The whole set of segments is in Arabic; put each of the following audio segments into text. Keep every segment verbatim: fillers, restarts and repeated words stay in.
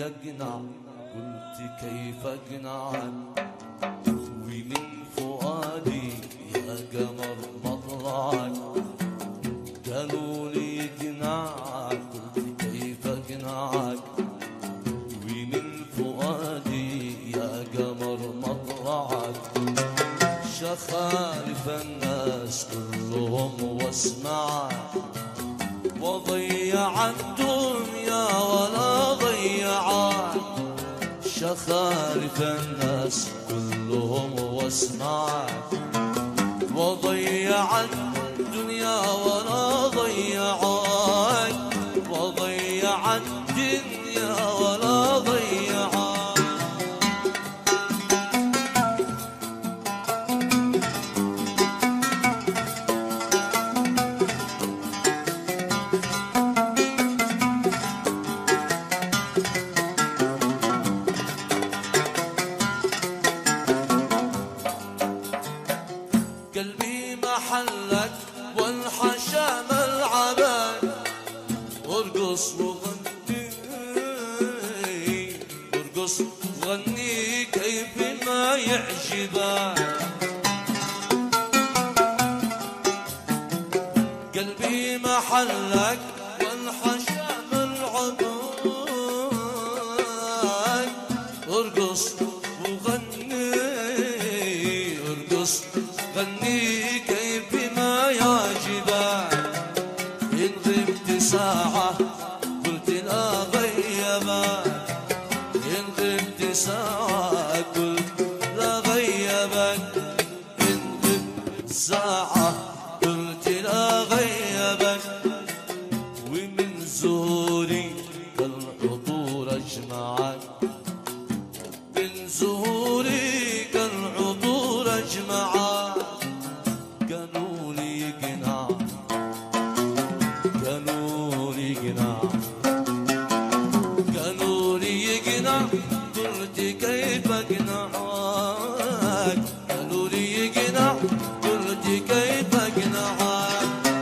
يقنع، قلت كيف اقنعك ومن فؤادي يا قمر مطلعك. قالوا لي اقنعك، قلت كيف اقنعك ومن فؤادي يا قمر مطلعك. شخالف الناس كلهم واسمعك، وضيع الدنيا ولا ضيعك. شخالف الناس كلهم واسمعك، وضيع الدنيا ولا ضيعك. وضيع الدنيا ولا ضيعك. قلبي محلك والحشا ملعبك، ارقص وغني ارقص وغني كيف ما يعجبك. قلبي محلك والحشا ملعبك، ارقص وغني ارقص غني كيف ما يعجبك. إن غبت ساعة قلت لا غيبك، إن غبت ساعة قلت لا غيبك. إن غبت ساعة قلت لا غيبك. ومن زهوري كالعطور أجمعك، من زهوري كالعطور أجمعك. قالوا لي اقنع، قالوا لي اقنع، قالوا لي اقنع، قلت كيف اقنعك. قالوا لي اقنع، قلت كيف اقنعك.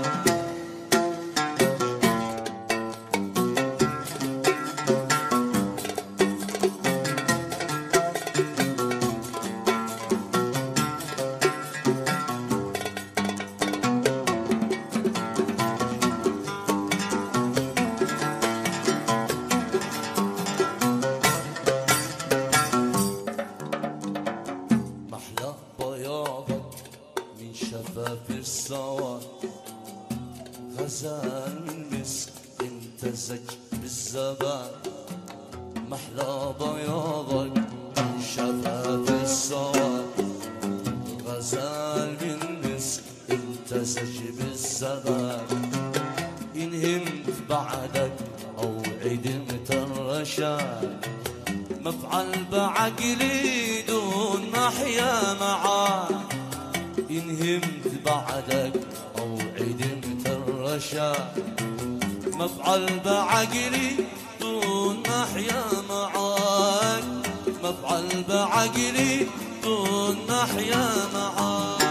شفاف السواد غزال من مسك امتزج بالزبان. محلى بياضك من شفاف السواد غزال من مسك امتزج بالزبان. إن همت بعدك أو عدمت الرشاد، مفعل بعقلي دون محيا معاك. إن همت بعدك أو عدمت الرشاد، مفعل بعقلي دون محيا معاك. مفعل بعقلي دون محيا معاك.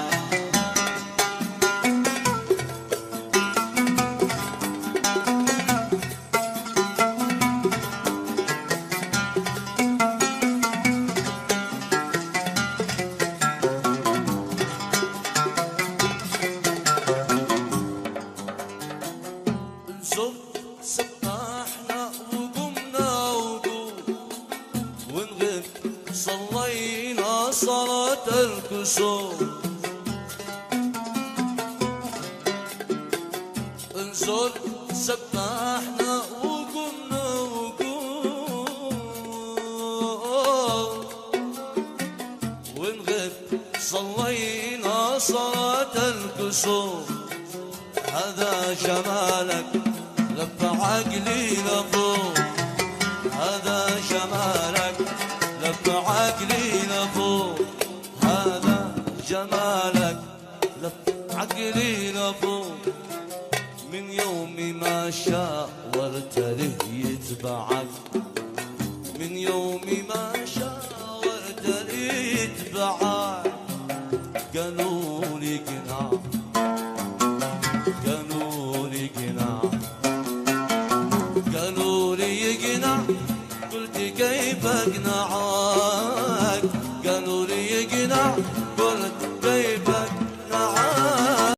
سبحنا وقمنا وقوم، ونغبت صلينا صلاة الكسوف. انزل سبحنا وقمنا وقوم، ونغبت صلينا صلاة الكسوف. هذا جمالك لف عقلي لفوق، هذا جمالك لف عقلي لفوق. هذا جمالك لف عقلي لفوق. من يوم ما شاورت له يتبعك، من يوم ما شاورت له يتبعك. قالوا لي قناع، قالوا لي قناع، قالوا لي قناع، قلت كيف اقنعك؟ قالوا لي اقنع، قلت